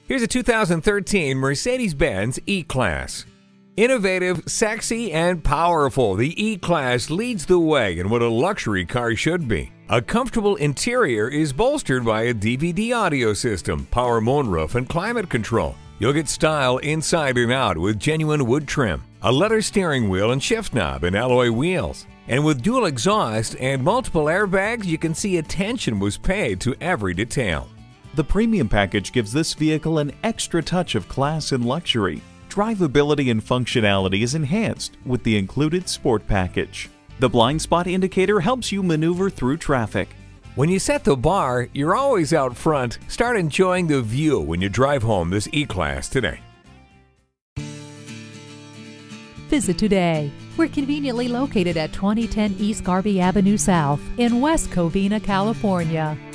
Here's a 2013 Mercedes-Benz E-Class. Innovative, sexy, and powerful, the E-Class leads the way in what a luxury car should be. A comfortable interior is bolstered by a DVD audio system, power moonroof, and climate control. You'll get style inside and out with genuine wood trim, a leather steering wheel and shift knob, and alloy wheels. And with dual exhaust and multiple airbags, you can see attention was paid to every detail. The premium package gives this vehicle an extra touch of class and luxury. Drivability and functionality is enhanced with the included Sport package. The blind spot indicator helps you maneuver through traffic. When you set the bar, you're always out front. Start enjoying the view when you drive home this E-Class today. Visit today. We're conveniently located at 2010 East Garvey Avenue South in West Covina, California.